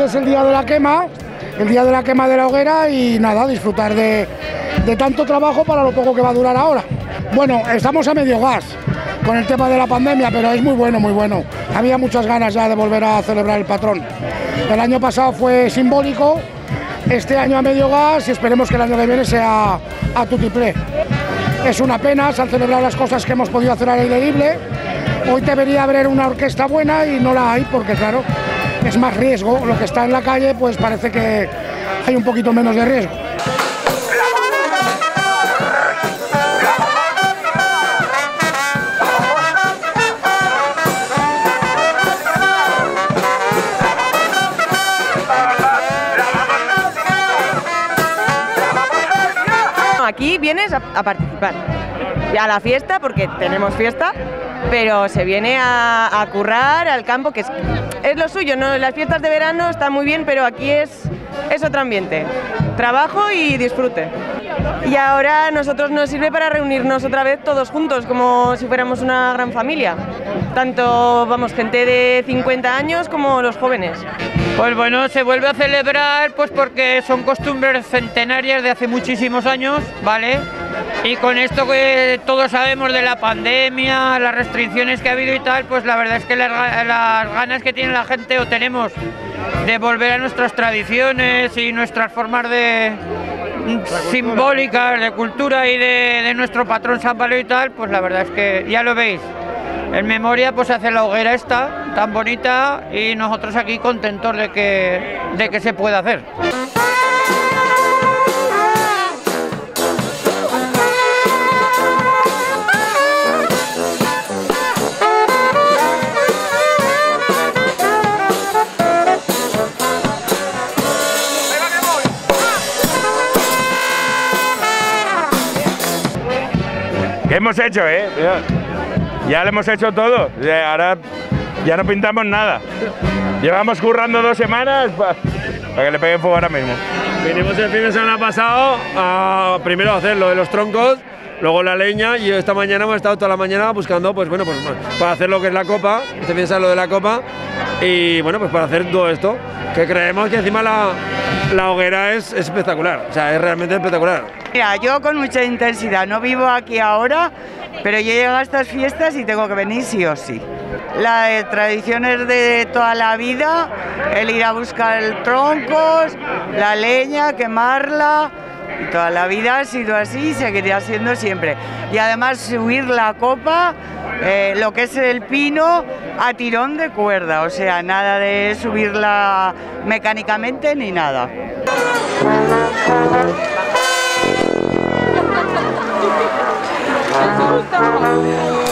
es el día de la quema, de la hoguera y nada, disfrutar de tanto trabajo para lo poco que va a durar ahora. Bueno, estamos a medio gas con el tema de la pandemia, pero es muy bueno, muy bueno. Había muchas ganas ya de volver a celebrar el patrón. El año pasado fue simbólico, este año a medio gas y esperemos que el año que viene sea a tutiplé. Es una pena, se han celebrado las cosas que hemos podido hacer al aire libre. Hoy debería haber una orquesta buena y no la hay porque, claro, es más riesgo. Lo que está en la calle, pues parece que hay un poquito menos de riesgo. Aquí vienes a participar, a la fiesta, porque tenemos fiesta, pero se viene a currar al campo, que es lo suyo, ¿no? Las fiestas de verano están muy bien, pero aquí es otro ambiente, trabajo y disfrute. Y ahora a nosotros nos sirve para reunirnos otra vez todos juntos, como si fuéramos una gran familia, tanto, vamos, gente de 50 años como los jóvenes. Pues bueno, se vuelve a celebrar pues porque son costumbres centenarias de hace muchísimos años, ¿vale? Y con esto que todos sabemos de la pandemia, las restricciones que ha habido y tal, pues la verdad es que las ganas que tiene la gente o tenemos de volver a nuestras tradiciones y nuestras formas simbólicas de cultura y de nuestro patrón San Valero y tal, pues la verdad es que ya lo veis. En memoria pues hace la hoguera esta, tan bonita, y nosotros aquí contentos de que se pueda hacer. ¿Qué hemos hecho, Ya lo hemos hecho todo, ahora ya no pintamos nada. Llevamos currando 2 semanas para que le peguen fuego ahora mismo. Vinimos el fin de semana pasado a primero a hacer lo de los troncos, luego la leña, y esta mañana hemos estado toda la mañana buscando, pues bueno, pues para hacer lo que es la copa, este fin de semana lo de la copa, y bueno, pues para hacer todo esto, que creemos que encima la hoguera es espectacular, o sea, es realmente espectacular. Mira, yo con mucha intensidad, no vivo aquí ahora, pero yo llego a estas fiestas y tengo que venir sí o sí. Las tradiciones de toda la vida, el ir a buscar troncos, la leña, quemarla, y toda la vida ha sido así y seguirá siendo siempre. Y además subir la copa, lo que es el pino, a tirón de cuerda, o sea, nada de subirla mecánicamente ni nada. Me gusta.